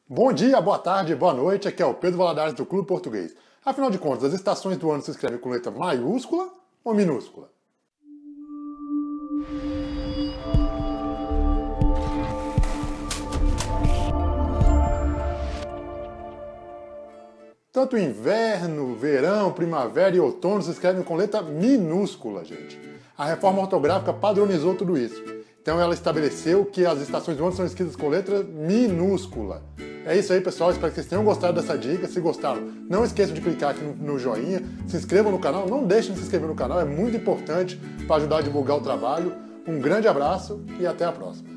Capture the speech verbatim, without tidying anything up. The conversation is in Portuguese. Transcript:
Bom dia, boa tarde, boa noite, aqui é o Pedro Valadares do Clube Português. Afinal de contas, as estações do ano se escrevem com letra maiúscula ou minúscula? Tanto inverno, verão, primavera e outono se escrevem com letra minúscula, gente. A reforma ortográfica padronizou tudo isso. Então ela estabeleceu que as estações do ano são escritas com letra minúscula. É isso aí, pessoal. Espero que vocês tenham gostado dessa dica. Se gostaram, não esqueçam de clicar aqui no, no joinha. Se inscrevam no canal. Não deixem de se inscrever no canal. É muito importante para ajudar a divulgar o trabalho. Um grande abraço e até a próxima.